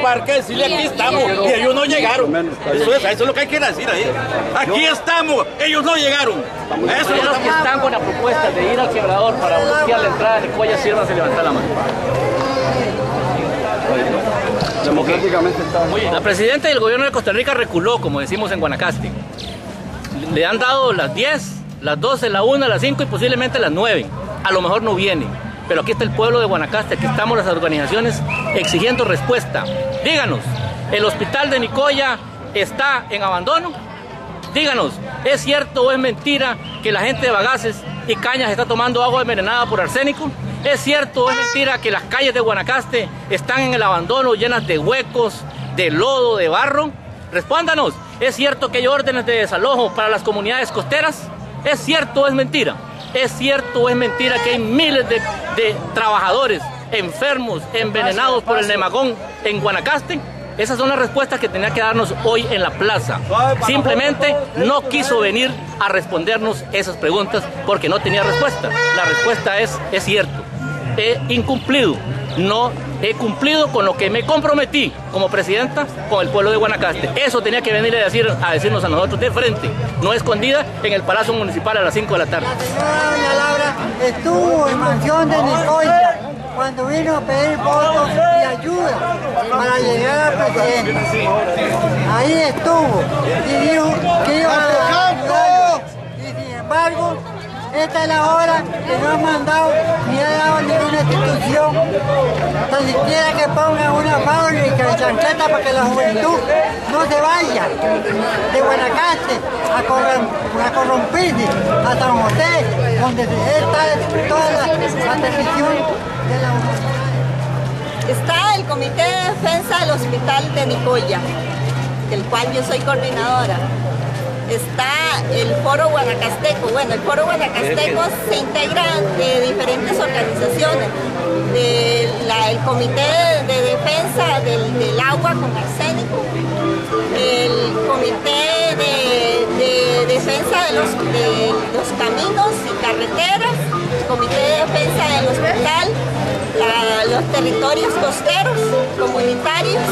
llevar que decirle aquí estamos y ellos no llegaron. Eso es lo que hay que decir ahí. Aquí estamos, ellos no llegaron. Eso es lo que están con la propuesta de ir al quebrador para bloquear la entrada de Nicoya, sírvanse levantar la mano. Democráticamente está. Oye, la presidenta del gobierno de Costa Rica reculó, como decimos en Guanacaste. Le han dado las 10, las 12, la 1, las 5 y posiblemente las 9. A lo mejor no viene. Pero aquí está el pueblo de Guanacaste, aquí estamos las organizaciones exigiendo respuesta. Díganos, ¿el hospital de Nicoya está en abandono? Díganos, ¿es cierto o es mentira que la gente de Bagaces y Cañas está tomando agua envenenada por arsénico? ¿Es cierto o es mentira que las calles de Guanacaste están en el abandono, llenas de huecos, de lodo, de barro? Respóndanos, ¿es cierto que hay órdenes de desalojo para las comunidades costeras? ¿Es cierto o es mentira? ¿Es cierto o es mentira que hay miles de trabajadores enfermos, envenenados por el nemagón en Guanacaste? Esas son las respuestas que tenía que darnos hoy en la plaza. Simplemente no quiso venir a respondernos esas preguntas porque no tenía respuesta. La respuesta es cierto. He incumplido, no he cumplido con lo que me comprometí como presidenta con el pueblo de Guanacaste. Eso tenía que venir a decirnos a nosotros de frente, no escondida en el Palacio Municipal a las 5 de la tarde. La señora doña Laura estuvo en mansión de Nicoya cuando vino a pedir votos y ayuda para llegar al presidente. Ahí estuvo y dijo que iba a ayudar. Y sin embargo, esta es la hora que no han mandado ni ha dado ninguna institución, tan siquiera que pongan una fábrica de chancleta para que la juventud no se vaya de Guanacaste a corrompirse a San José, donde está toda la petición de la humanidad. Está el Comité de Defensa del Hospital de Nicoya, del cual yo soy coordinadora. Está el Foro Guanacasteco. Bueno, el Foro Guanacasteco se integra de diferentes organizaciones. El Comité de Defensa del Agua con Arsénico, el Comité de Defensa de los Caminos y Carreteras, el Comité de Defensa del Hospital, los territorios costeros, comunitarios.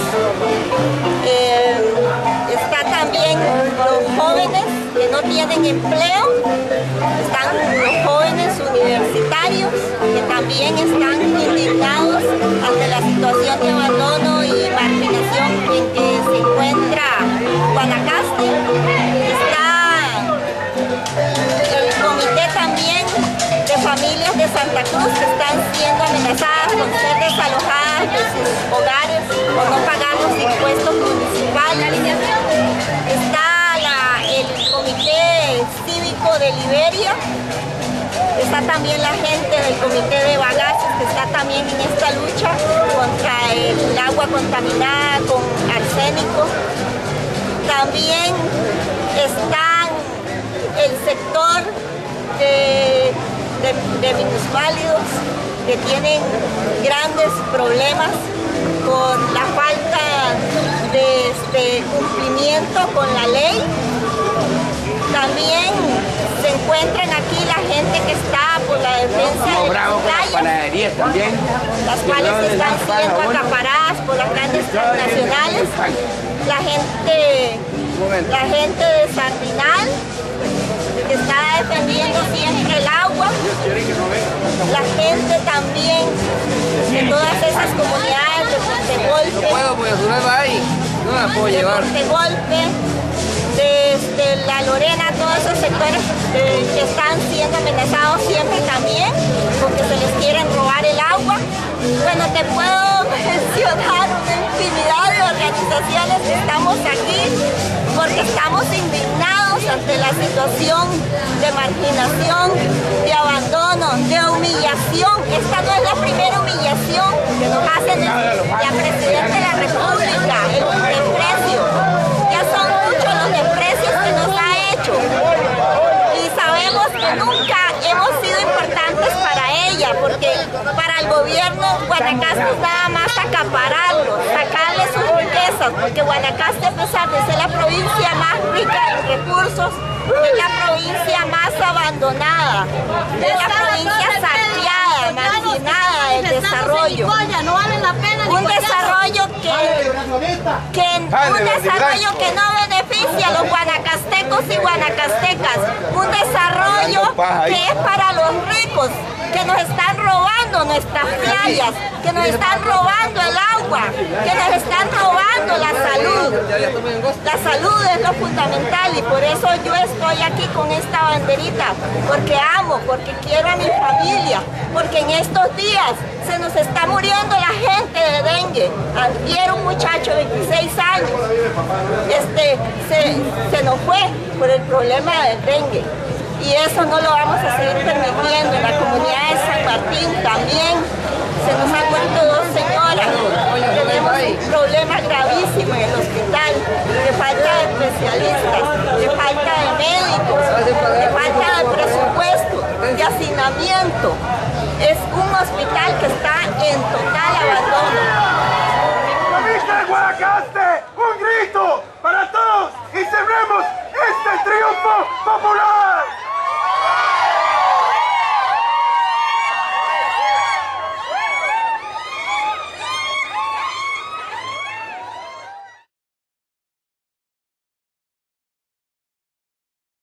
Está también los jóvenes que no tienen empleo, están los jóvenes universitarios que también están indignados ante la situación de abandono y marginación en que se encuentra Guanacaste. Está el comité también de familias de Santa Cruz que están siendo amenazadas con ser desalojadas de sus hogares por no pagar los impuestos municipales. Está el comité cívico de Liberia. Está también la gente del comité de Bagaces que está también en esta lucha contra el agua contaminada con arsénico. También está el sector de minusválidos que tienen grandes problemas con la falta de cumplimiento con la ley. También se encuentran aquí la gente que está por la defensa de las playas, las cuales están siendo acaparadas por las grandes transnacionales. La gente de Sardinal, que está defendiendo siempre el agua. La gente también de todas esas comunidades de Montegolpe, desde la Lorena, todos esos sectores que están siendo amenazados siempre también porque se les quieren robar el agua. Bueno, te puedo mencionar una infinidad de organizaciones que estamos aquí porque estamos indignados ante la situación de marginación, de abandono, de humillación. Esta no es la primera humillación que nos hace la Presidenta de la República, el desprecio. Ya son muchos los desprecios que nos ha hecho y sabemos que nunca hemos sido importantes para ella, porque para el gobierno Guanacaste es nada más acapararlo, sacarle sus riquezas, porque Guanacaste, a pesar de ser la provincia más rica en recursos, es la provincia más abandonada, es la provincia saqueada, marginada del desarrollo. Un desarrollo que que un desarrollo que no beneficia a los guanacastecos y guanacastecas, un desarrollo que es para los ricos, que nos están robando nuestras playas, que nos están robando el agua, que nos están robando la salud. La salud es lo fundamental y por eso yo estoy aquí con esta banderita, porque amo, porque quiero a mi familia, porque en estos días se nos está muriendo la gente de dengue. Ayer un muchacho de 26 años se nos fue por el problema del dengue. Y eso no lo vamos a seguir permitiendo. En la comunidad de San Martín también se nos han muerto 2 señoras. Tenemos un problema gravísimo en el hospital, de falta de especialistas, de falta de médicos, de falta de presupuesto, de hacinamiento. Es un hospital que está en total abandono. ¡Provincia de Guanacaste! ¡Un grito para todos! ¡Y celebremos este triunfo popular!